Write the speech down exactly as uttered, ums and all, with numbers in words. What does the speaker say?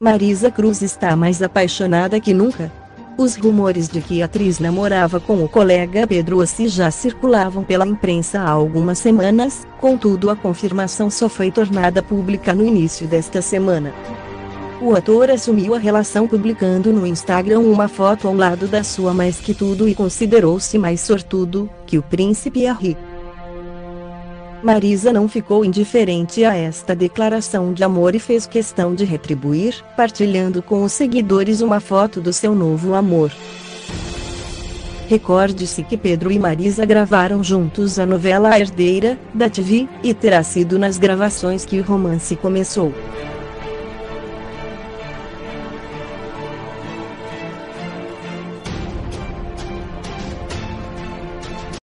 Marisa Cruz está mais apaixonada que nunca. Os rumores de que a atriz namorava com o colega Pedro Ossi já circulavam pela imprensa há algumas semanas, contudo a confirmação só foi tornada pública no início desta semana. O ator assumiu a relação publicando no Instagram uma foto ao lado da sua mais que tudo e considerou-se mais sortudo que o príncipe Harry. Marisa não ficou indiferente a esta declaração de amor e fez questão de retribuir, partilhando com os seguidores uma foto do seu novo amor. Recorde-se que Pedro e Marisa gravaram juntos a novela A Herdeira, da T V, e terá sido nas gravações que o romance começou.